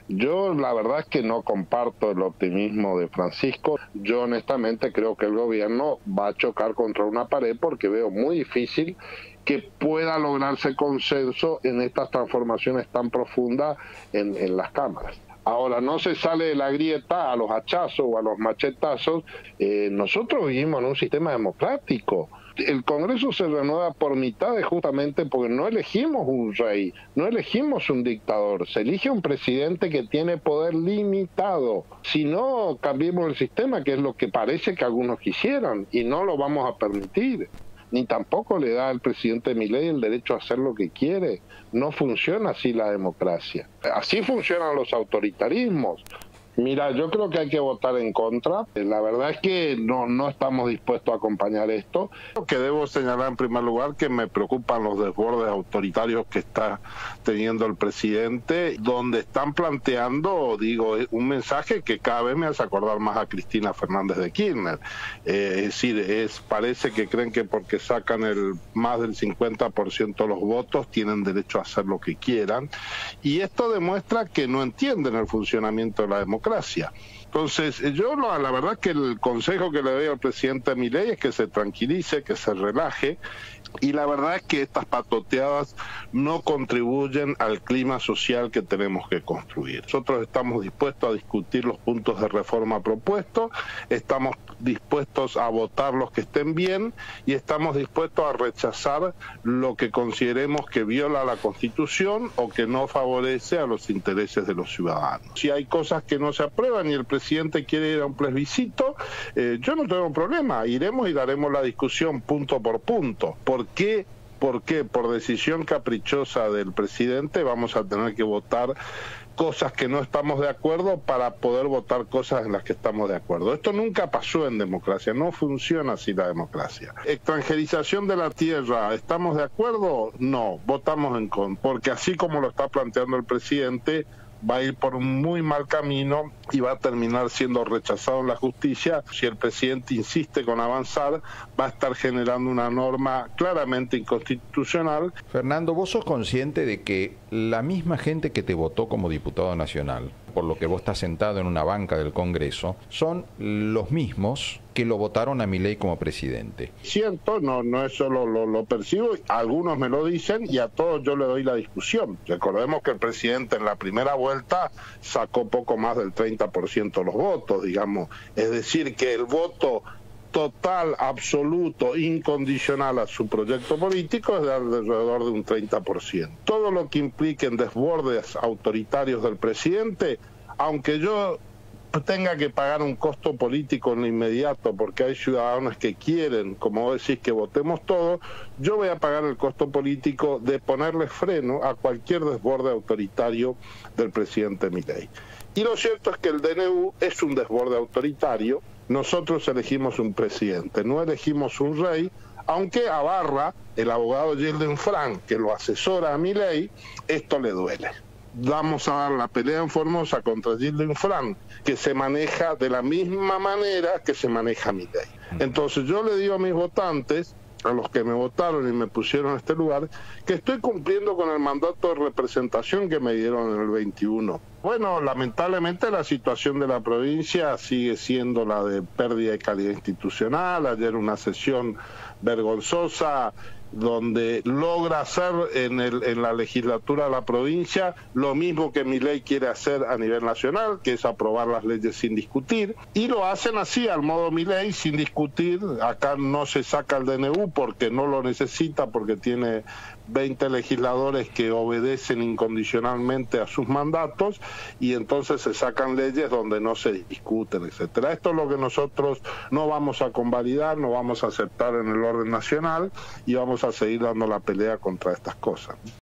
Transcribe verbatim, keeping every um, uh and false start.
Yo la verdad es que no comparto el optimismo de Francisco. Yo honestamente creo que el gobierno va a chocar contra una pared porque veo muy difícil que pueda lograrse consenso en estas transformaciones tan profundas en, en las cámaras. Ahora, no se sale de la grieta a los hachazos o a los machetazos. Eh, nosotros vivimos en un sistema democrático. El Congreso se renueva por mitades justamente porque no elegimos un rey, no elegimos un dictador, se elige un presidente que tiene poder limitado. Si no, cambiemos el sistema, que es lo que parece que algunos quisieran, y no lo vamos a permitir. Ni tampoco le da al presidente Milei el derecho a hacer lo que quiere. No funciona así la democracia. Así funcionan los autoritarismos. Mira, yo creo que hay que votar en contra. La verdad es que no, no estamos dispuestos a acompañar esto. Que debo señalar en primer lugar que me preocupan los desbordes autoritarios que está teniendo el presidente, donde están planteando, digo, un mensaje que cada vez me hace acordar más a Cristina Fernández de Kirchner. Eh, es decir, es, parece que creen que porque sacan el más del cincuenta por ciento de los votos tienen derecho a hacer lo que quieran. Y esto demuestra que no entienden el funcionamiento de la democracia. Entonces, yo la, la verdad que el consejo que le doy al presidente Milei es que se tranquilice, que se relaje, y la verdad es que estas patoteadas no contribuyen al clima social que tenemos que construir. Nosotros estamos dispuestos a discutir los puntos de reforma propuestos, estamos dispuestos a votar los que estén bien y estamos dispuestos a rechazar lo que consideremos que viola la Constitución o que no favorece a los intereses de los ciudadanos. Si hay cosas que no se aprueban y el presidente quiere ir a un plebiscito, eh, yo no tengo problema, iremos y daremos la discusión punto por punto. ¿Por qué? ¿Por qué? Por decisión caprichosa del presidente vamos a tener que votar cosas que no estamos de acuerdo para poder votar cosas en las que estamos de acuerdo. Esto nunca pasó en democracia, no funciona así la democracia. Extranjerización de la tierra, ¿estamos de acuerdo? No, votamos en contra, porque así como lo está planteando el presidente, va a ir por un muy mal camino y va a terminar siendo rechazado en la justicia. Si el presidente insiste con avanzar, va a estar generando una norma claramente inconstitucional. Fernando, ¿vos sos consciente de que la misma gente que te votó como diputado nacional, por lo que vos estás sentado en una banca del Congreso, son los mismos que lo votaron a Milei como presidente? Cierto, no, no eso lo, lo, lo percibo, algunos me lo dicen y a todos yo le doy la discusión. Recordemos que el presidente en la primera vuelta sacó poco más del treinta por ciento de los votos, digamos, es decir que el voto total, absoluto, incondicional a su proyecto político es de alrededor de un treinta por ciento. Todo lo que impliquen desbordes autoritarios del presidente, aunque yo tenga que pagar un costo político en lo inmediato porque hay ciudadanos que quieren, como vos decís, que votemos todos, yo voy a pagar el costo político de ponerle freno a cualquier desborde autoritario del presidente Milei. Y lo cierto es que el D N U es un desborde autoritario. Nosotros elegimos un presidente, no elegimos un rey, aunque a Barra, el abogado Gilden Frank, que lo asesora a Milei, esto le duele. Vamos a dar la pelea en Formosa contra Gilden Frank, que se maneja de la misma manera que se maneja Milei. Entonces yo le digo a mis votantes, a los que me votaron y me pusieron en este lugar, que estoy cumpliendo con el mandato de representación que me dieron en el veintiuno. Bueno, lamentablemente la situación de la provincia sigue siendo la de pérdida de calidad institucional. Ayer una sesión vergonzosa donde logra hacer en, el, en la legislatura de la provincia lo mismo que Milei quiere hacer a nivel nacional, que es aprobar las leyes sin discutir, y lo hacen así, al modo Milei, sin discutir. Acá no se saca el D N U porque no lo necesita, porque tiene veinte legisladores que obedecen incondicionalmente a sus mandatos, y entonces se sacan leyes donde no se discuten, etcétera. Esto es lo que nosotros no vamos a convalidar, no vamos a aceptar en el orden nacional, y vamos a seguir dando la pelea contra estas cosas.